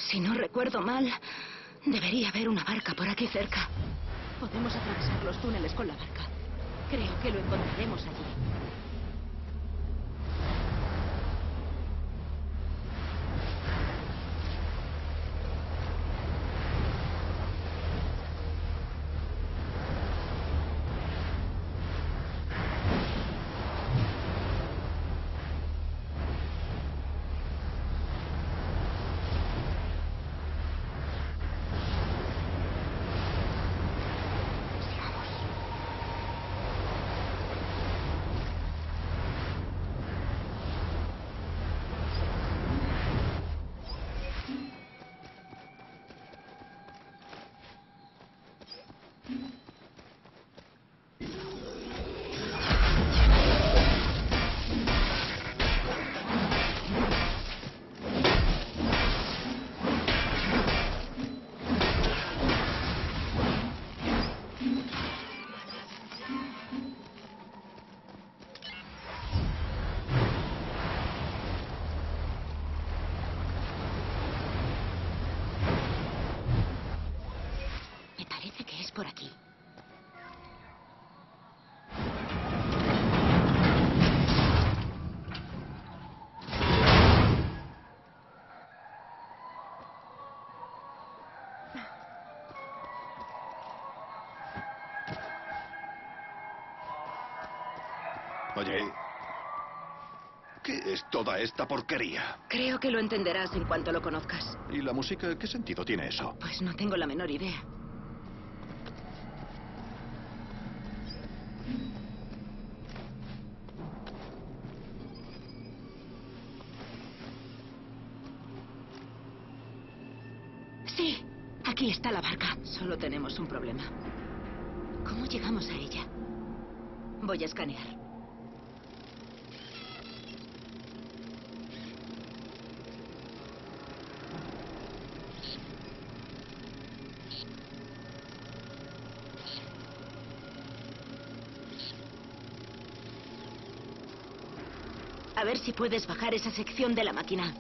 Si no recuerdo mal, debería haber una barca por aquí cerca. Podemos atravesar los túneles con la barca. Creo que lo encontraremos allí. Por aquí. Oye, ¿qué es toda esta porquería? Creo que lo entenderás en cuanto lo conozcas. ¿Y la música? ¿Qué sentido tiene eso? Pues no tengo la menor idea. Sí, aquí está la barca. Solo tenemos un problema. ¿Cómo llegamos a ella? Voy a escanear. A ver si puedes bajar esa sección de la máquina.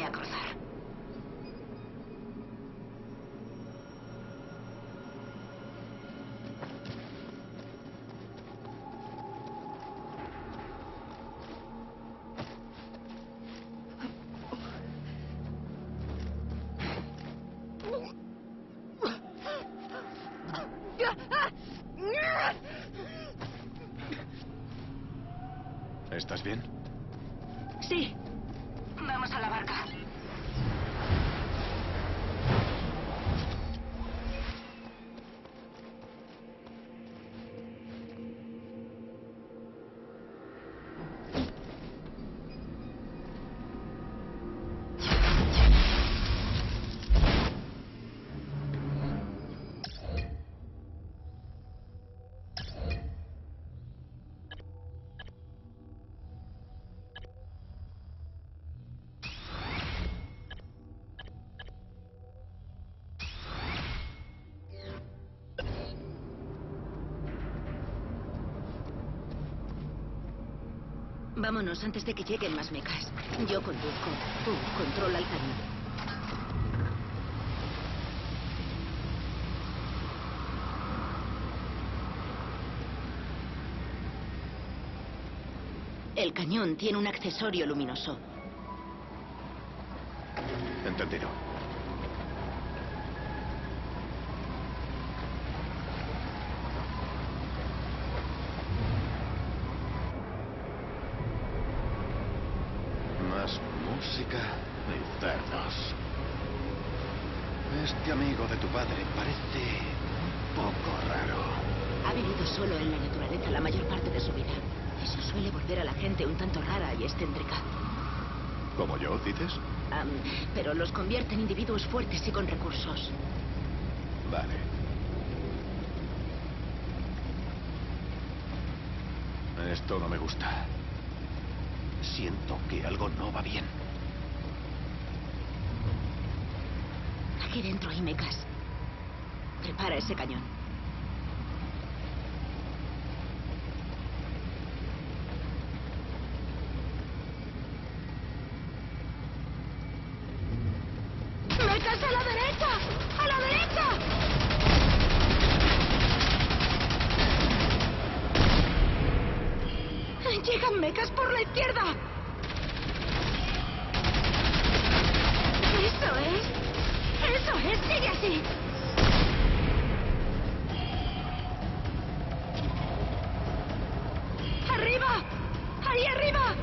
ayúdame a cruzar. ¿Estás bien? Sí. Vamos a la barca. Vámonos antes de que lleguen más mechas. Yo conduzco. Tú controla el cañón. El cañón tiene un accesorio luminoso. Entendido. Más música y cerdos. Este amigo de tu padre parece un poco raro. Ha vivido solo en la naturaleza la mayor parte de su vida. Eso suele volver a la gente un tanto rara y excéntrica. ¿Como yo, dices? Pero los convierte en individuos fuertes y con recursos. Vale. Esto no me gusta. Siento que algo no va bien. Aquí dentro hay mechas. Prepara ese cañón. ¡Mechas a la derecha! ¡A la derecha! ¡Llegan mechas por la izquierda! ¡Eso es! ¡Eso es! ¡Sigue así! ¡Arriba! ¡Ahí arriba!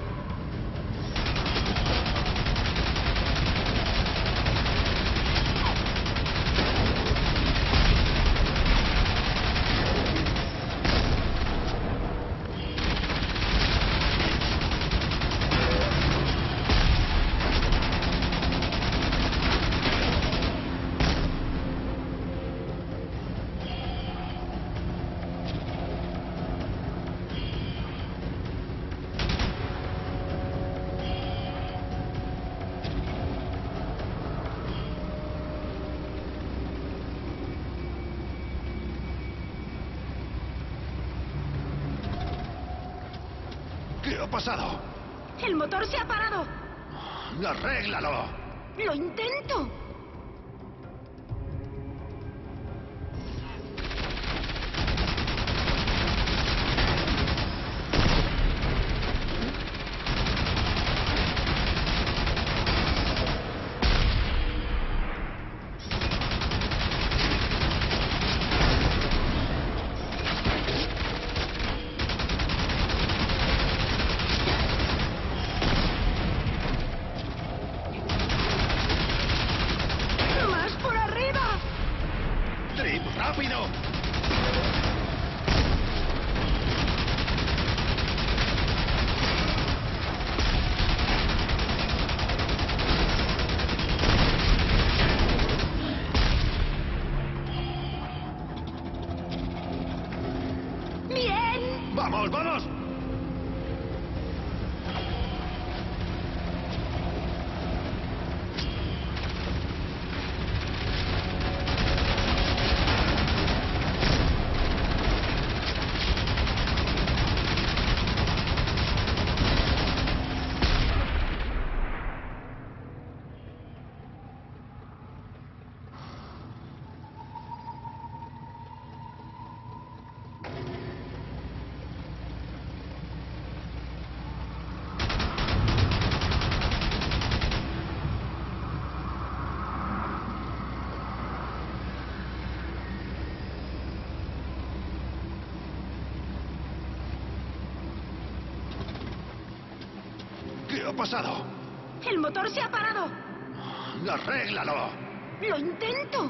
¿Qué ha pasado? ¡El motor se ha parado! ¡Arréglalo! ¡Lo intento! ¡Más por arriba! ¡Trip, rápido! ¡Bien! ¡Vamos, vamos! ha pasado? ¡El motor se ha parado! ¡Arréglalo! ¡Lo intento!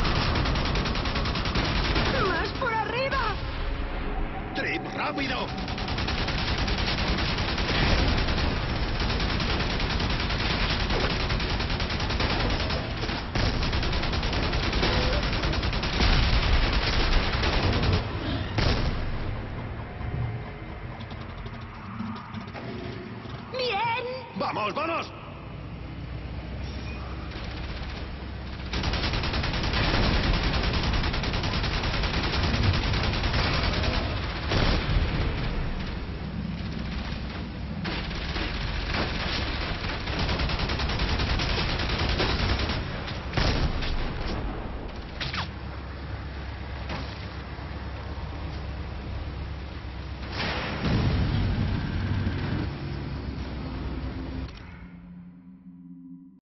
¡Más por arriba! ¡Trip, rápido!